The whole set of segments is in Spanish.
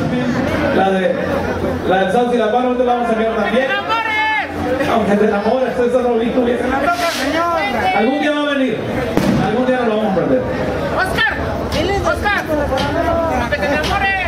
La del Sauce y la Palo, ¿dónde la vamos a sacar también? Aunque te enamores, eso no lo visto bien. Algún día va a venir. Algún día nos lo vamos a perder. Oscar, que te enamores.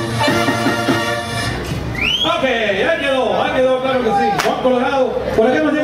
Ahí quedó, claro que sí. Juan Colorado, por aquí